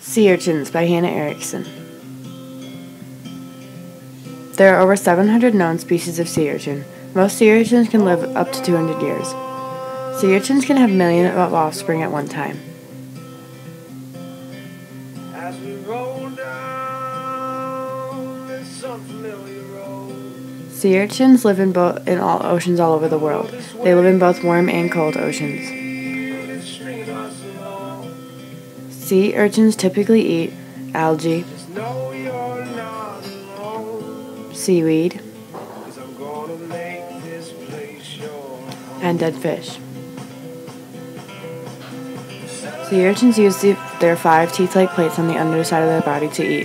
Sea Urchins by Hannah Erickson. There are over 700 known species of sea urchin. Most sea urchins can live up to 200 years. Sea urchins can have millions of offspring at one time. As we roll down this unfamiliar road. Sea urchins live in all oceans all over the world. They live in both warm and cold oceans. Sea urchins typically eat algae, seaweed, and dead fish. Sea urchins use their 5 teeth-like plates on the underside of their body to eat.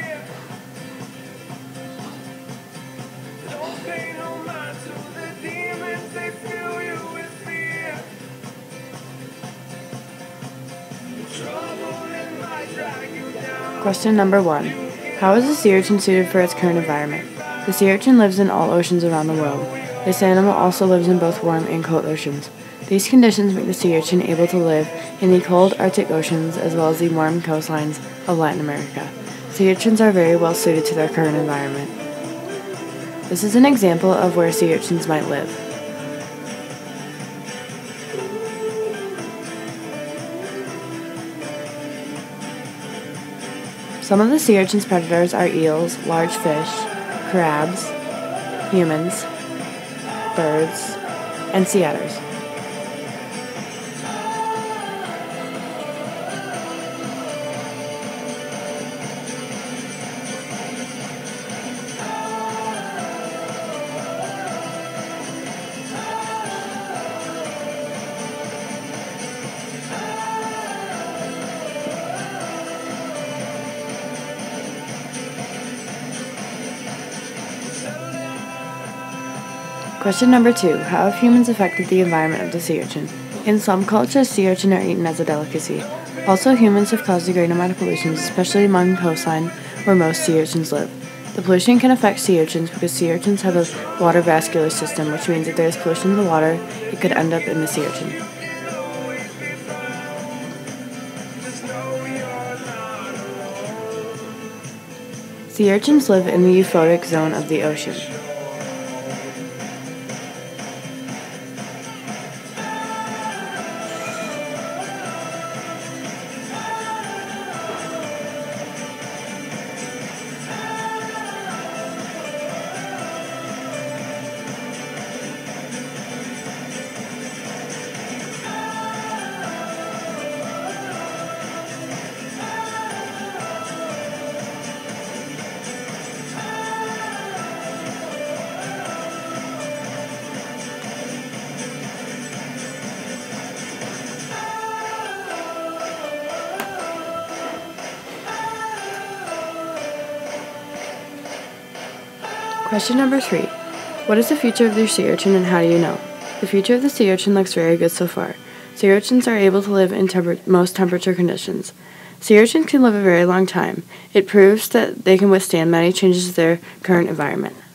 Question number 1. How is the sea urchin suited for its current environment? The sea urchin lives in all oceans around the world. This animal also lives in both warm and cold oceans. These conditions make the sea urchin able to live in the cold Arctic oceans as well as the warm coastlines of Latin America. Sea urchins are very well suited to their current environment. This is an example of where sea urchins might live. Some of the sea urchin's predators are eels, large fish, crabs, humans, birds, and sea otters. Question number 2. How have humans affected the environment of the sea urchin? In some cultures, sea urchin are eaten as a delicacy. Also, humans have caused a great amount of pollution, especially among coastline where most sea urchins live. The pollution can affect sea urchins because sea urchins have a water vascular system, which means if there is pollution in the water, it could end up in the sea urchin. Sea urchins live in the euphotic zone of the ocean. Question number 3. What is the future of your sea urchin and how do you know? The future of the sea urchin looks very good so far. Sea urchins are able to live in most temperature conditions. Sea urchins can live a very long time. It proves that they can withstand many changes to their current environment.